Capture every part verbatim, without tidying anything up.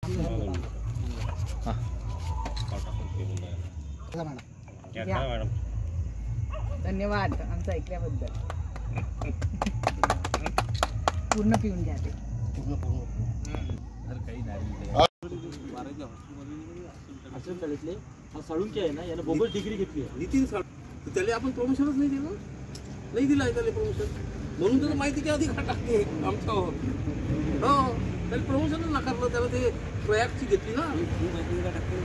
धन्यवाद आमचं ऐकल्याबद्दल. पूर्ण पिऊन घ्या ते. पूर्ण पूर्ण काही नाही. हा साळुंके आहे ना, याला बोगस डिग्री घेतली आहे नितीन साळुंके. त्याला आपण प्रमोशनच नाही दिलं, नाही दिलं आहे त्याला प्रमोशन. म्हणून तर माहिती की अधिकार टाकते आमच्या. हो त्याला प्रमोशनच नाकारलं. त्याला ते प्रयागची घेतली ना माहिती का टाकते.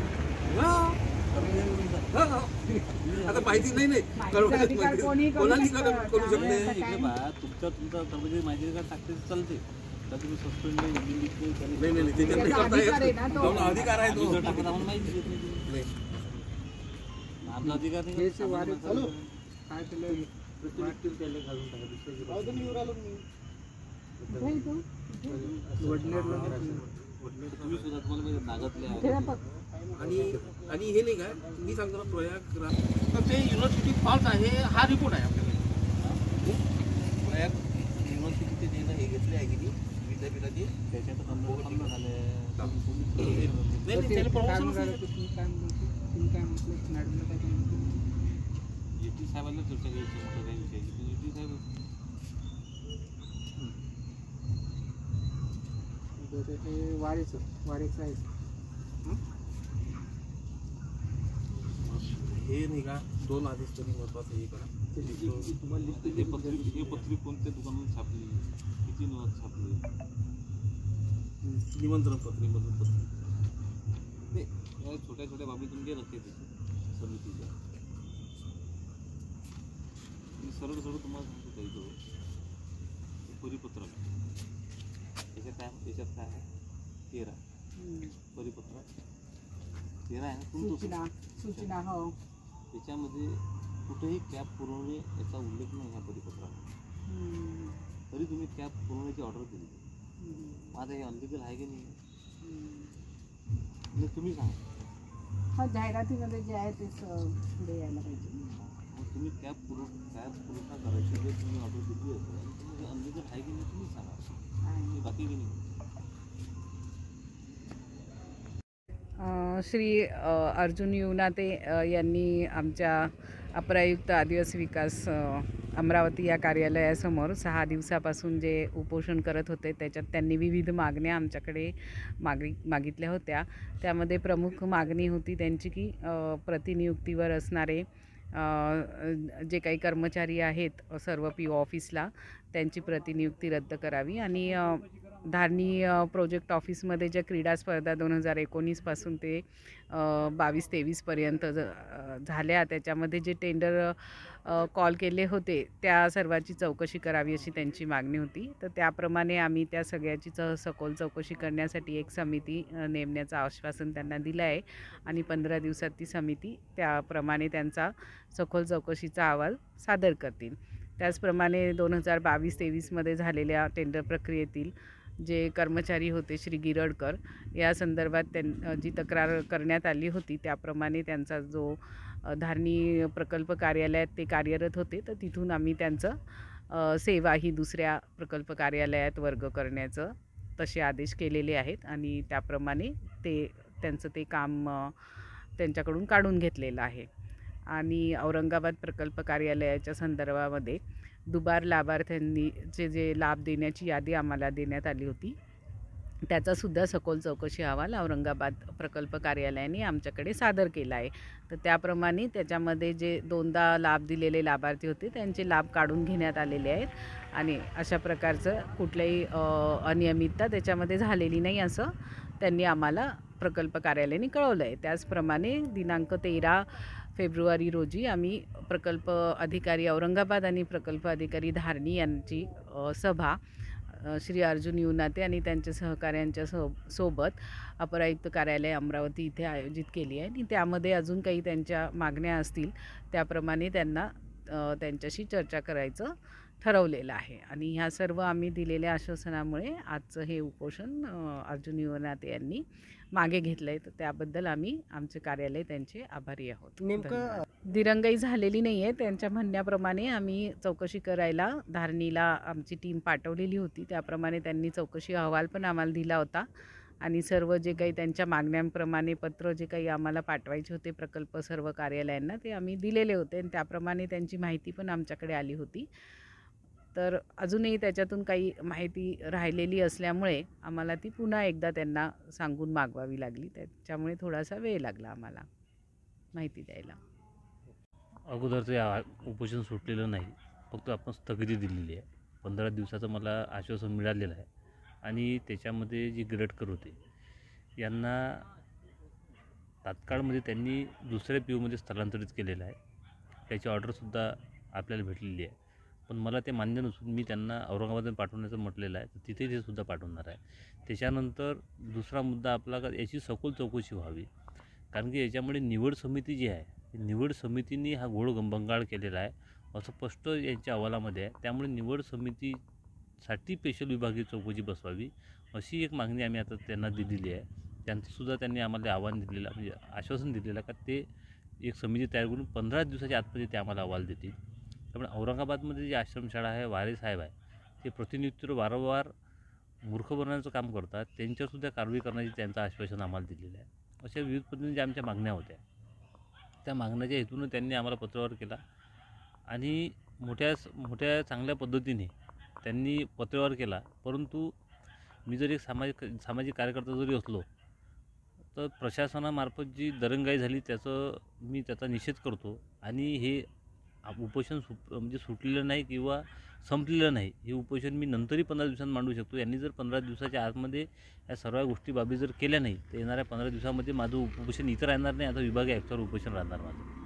आता माहिती नाही नाही कोणाला करू शकते. तुमच्या तुमचा कर्मचारी माहिती का टाकते चालते. तुम्ही सस्पेंड नाही नाही नाही त्याच्यात अधिकार आहे तो टाकत माहिती नाही. आमचा अधिकार नाही. काय केलं प्रतिनिधित्व त्याला घालून टाका. तुम्ही सुद्धा तुम्हाला नागतले आणि आणि हे नाही काय मी सांगतो ना प्रयाग तर ते युनिव्हर्सिटी फॉल्ट आहे हा रिपोर्ट आहे आपल्याकडे. प्रयाग युनिव्हर्सिटीचे जे हे घेतले आहे की नाही विद्यापीठाची त्याच्यात कमी झाले. युटी साहेबांना चर्चा करायची मोठं काही विषयाची पण युटी साहेब वारीचं वारीचं आहे हे नाही का. दोन आदेश तरी महत्वाचं हे करा. तुम्हाला लिस्ट हे पत्रिक हे पत्रिक कोणत्या दुकानात छापली, किती नावात छापली, निमंत्रण पत्रिक मधून पत्रिक नाही या छोट्या छोट्या बाबीतून जे रस्ते समितीच्या सरळ सरळ तुम्हाला सांगतो काही परिपत्रक याच्यात काय याच्यात काय आहे तेरा परिपत्रक तेरा आहे ना सूचना सूचना हो. त्याच्यामध्ये कुठेही कॅब पुरवणे याचा उल्लेख नाही ह्या परिपत्रात. तरी तुम्ही कॅब पुरवण्याची ऑर्डर दिली. माझं हे अनलिगल आहे की नाही तुम्ही सांगा. हा जाहिरातीमध्ये जे आहे ते पुढे यायला पाहिजे. मग तुम्ही कॅब पुरव कॅब पुरवठा करायची जर तुम्ही ऑर्डर दिली असेल तुम्ही अनलिगल आहे की नाही तुम्ही सांगा. बाकी की नाही. श्री अर्जुन युवनाते यांनी आमच्या अपरायुक्त आदिवासी विकास अमरावती या कार्यालयासमोर सहा दिवसापासून जे उपोषण करत होते त्याच्यात त्यांनी विविध मागण्या आमच्याकडे मागणी मागितल्या होत्या. त्यामध्ये प्रमुख मागणी होती त्यांची की प्रतिनियुक्तीवर असणारे जे काही कर्मचारी आहेत सर्व पी ओ ऑफिसला त्यांची प्रतिनियुक्ती रद्द करावी आणि धारणी प्रोजेक्ट ऑफिसमध्ये ज्या क्रीडा स्पर्धा दोन हजार एकोणीसपासून ते बावीस तेवीसपर्यंत झाल्या त्याच्यामध्ये जे टेंडर कॉल केले होते त्या सर्वाची चौकशी करावी अशी त्यांची मागणी होती. तर त्याप्रमाणे आम्ही त्या सगळ्याची च सखोल चौकशी करण्यासाठी एक समिती नेमण्याचं आश्वासन त्यांना दिलं आहे आणि पंधरा दिवसात ती समिती त्याप्रमाणे त्यांचा सखोल चौकशीचा अहवाल सादर करतील. त्याचप्रमाणे दोन हजार बावीस तेवीसमध्ये झालेल्या टेंडर प्रक्रियेतील जे कर्मचारी होते श्री गिरडकर या संदर्भात त्यां जी तक्रार करण्यात आली होती त्याप्रमाणे त्यांचा जो धारणी प्रकल्प कार्यालयात ते कार्यरत होते तर तिथून आम्ही त्यांचं सेवा ही दुसऱ्या प्रकल्प कार्यालयात वर्ग करण्याचं तसे आदेश केलेले आहेत आणि त्याप्रमाणे ते त्यांचं ते काम त्यांच्याकडून काढून घेतलेलं आहे. आणि औरंगाबाद प्रकल्प कार्यालयाच्या संदर्भामध्ये दुबार लाभार्थ्यांनी जे जे लाभ देण्याची यादी आम्हाला देण्यात आली होती त्याचासुद्धा सखोल चौकशी अहवाल औरंगाबाद प्रकल्प कार्यालयाने आमच्याकडे सादर केला आहे. तर त्याप्रमाणे त्याच्यामध्ये जे दोनदा लाभ दिलेले लाभार्थी होते त्यांचे लाभ काढून घेण्यात आलेले आहेत आणि अशा प्रकारचं कुठल्याही अनियमितता त्याच्यामध्ये झालेली नाही असं त्यांनी आम्हाला प्रकल्प कार्यालयाने कळवलं आहे. त्याचप्रमाणे दिनांक तेरा फेब्रुवारी रोजी आम्ही प्रकल्प अधिकारी औरंगाबाद आणि प्रकल्प अधिकारी धारणी यांची सभा श्री अर्जुन युवनाते आणि त्यांच्या सहकाऱ्यांच्या सो सोबत अपरायुक्त कार्यालय अमरावती इथे आयोजित केली आहे आणि त्यामध्ये अजून काही त्यांच्या मागण्या असतील त्याप्रमाणे त्यांना त्यांच्याशी चर्चा करायचं ठरवलेलं आहे. आणि ह्या सर्व आम्ही दिलेल्या आश्वासनामुळे आजचं हे उपोषण अर्जुन युवनाते यांनी मागे घेतलं आहे. तर त्याबद्दल आम्ही आमचे कार्यालय त्यांचे आभारी आहोत. नेमकं दिरंगाई झालेली नाही आहे. त्यांच्या म्हणण्याप्रमाणे आम्ही चौकशी करायला धारणीला आमची टीम पाठवलेली होती त्याप्रमाणे त्यांनी चौकशी अहवाल पण आम्हाला दिला होता आणि सर्व जे काही त्यांच्या मागण्यांप्रमाणे पत्र जे काही आम्हाला पाठवायचे होते प्रकल्प सर्व कार्यालयांना ते आम्ही दिलेले होते आणि त्याप्रमाणे त्यांची माहिती पण आमच्याकडे आली होती. तर अजूनही त्याच्यातून काही माहिती राहिलेली असल्यामुळे आम्हाला ती पुन्हा एकदा त्यांना सांगून मागवावी लागली. त्याच्यामुळे थोडासा वेळ लागला आम्हाला माहिती द्यायला. अगोदरचं आ उपोषण सुटलेलं नाही, फक्त आपण स्थगिती दिलेली आहे. पंधरा दिवसाचं मला आश्वासन मिळालेलं आहे आणि त्याच्यामध्ये जे गिरटकर होते यांना तात्काळमध्ये त्यांनी दुसऱ्या पी यूमध्ये स्थलांतरित केलेलं आहे. त्याची ऑर्डरसुद्धा आपल्याला भेटलेली आहे. पण मला ते मान्य नसून मी त्यांना औरंगाबादमध्ये पाठवण्याचं म्हटलेलं आहे, तर तिथे ते सुद्धा पाठवणार आहे. त्याच्यानंतर दुसरा मुद्दा आपला का याची सखोल चौकशी व्हावी, कारण की याच्यामुळे निवड समिती जी आहे निवड समितीने हा घोळ बंगाळ केलेला आहे असं स्पष्ट यांच्या अहवालामध्ये आहे. त्यामुळे निवड समितीसाठी स्पेशल विभागीय चौकशी बसवावी अशी एक मागणी आम्ही आता त्यांना दिलेली आहे. त्यांचंसुद्धा त्यांनी आम्हाला आव्हान दिलेलं म्हणजे आश्वासन दिलेलं का ते एक समिती तयार करून पंधरा दिवसाच्या आतमध्ये ते आम्हाला अहवाल देतील. त्यामुळे औरंगाबादमध्ये जी आश्रमशाळा आहे वारे साहेब आहे ते प्रतिनियुक्तीवर वारंवार मूर्ख बनवण्याचं काम करतात. त्यांच्यावरसुद्धा कारवाई करण्याची त्यांचं आश्वासन आम्हाला दिलेलं आहे. अशा विविध पद्धतीने ज्या आमच्या मागण्या होत्या त्या मागण्याच्या हेतूनं त्यांनी आम्हाला पत्रव्यवहार केला आणि मोठ्या मोठ्या चांगल्या पद्धतीने त्यांनी पत्रव्यवहार केला. परंतु मी जर एक सामाजिक सामाजिक कार्यकर्ता जरी असलो तर प्रशासनामार्फत जी दरंगाई झाली त्याचं मी त्याचा निषेध करतो आणि हे उपोषण सुप म्हणजे सुटलेलं नाही किंवा संपलेलं नाही. हे उपोषण मी नंतरही पंधरा दिवसांत मांडू शकतो. यांनी जर पंधरा दिवसाच्या आतमध्ये या सर्व गोष्टी बाबी जर केल्या नाही तर येणाऱ्या पंधरा दिवसामध्ये माझं उपोषण इतर राहणार नाही. आता विभागीय आयुक्तावर उपोषण राहणार माझं.